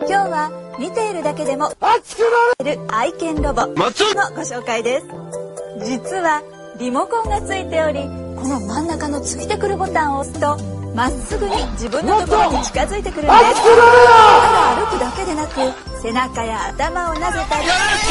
今日は見ているだけでも熱くなれる愛犬ロボのご紹介です。実はリモコンがついており、この真ん中のついてくるボタンを押すとまっすぐに自分のところに近づいてくるんです。ただ歩くだけでなく、背中や頭をなでたり、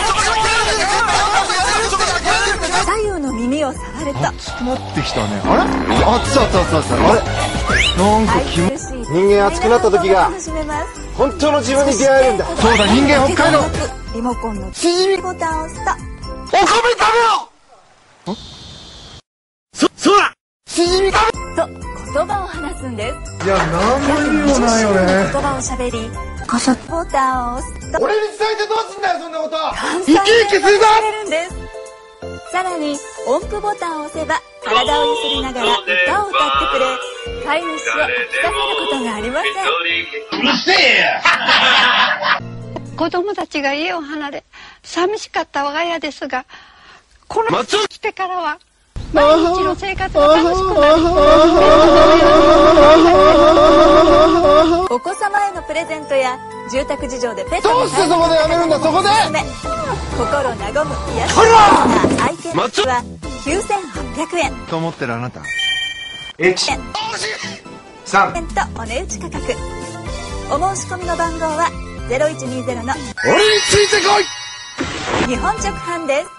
左右の耳を触ると持ってきたね。あれ熱々あれなんか人間熱くなった時が本当の自分に出会えるんだ。そうだ、人間北海道。 リモコンのチヂミボタンを押すとお米食べろ。そうだ、チヂミ食べと言葉を話すんです。 いや、なんも意味もないよね。 言葉をしゃべり、ボタンを押すと俺に伝えてどうすんだよ、そんなこと。 生き生きするぞ。さらに音符ボタンを押せば体をゆすりながら歌を歌ってくれ、飼い主を飽きさせることがありません。 うるせえや。 子供たちが家を離れ寂しかった我が家ですが、この来てからは毎日の生活が楽しくなり、 お子様へのプレゼントや住宅事情でペットどうしてそこでやめるんだ。そこで心和む癒しの愛犬は9800円と思ってるあなた、 3とお値打ち価格。お申し込みの番号は0120の俺についてこい。 日本直販です。